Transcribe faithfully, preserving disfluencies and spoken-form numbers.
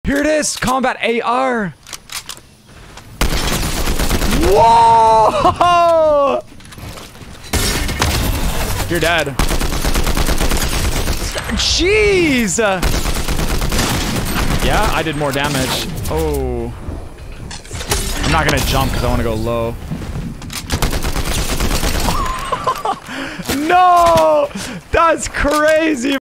Here it is. Combat A R. Whoa! You're dead. Jeez. Yeah, I did more damage. Oh. I'm not gonna jump because I want to go low. No! That's crazy.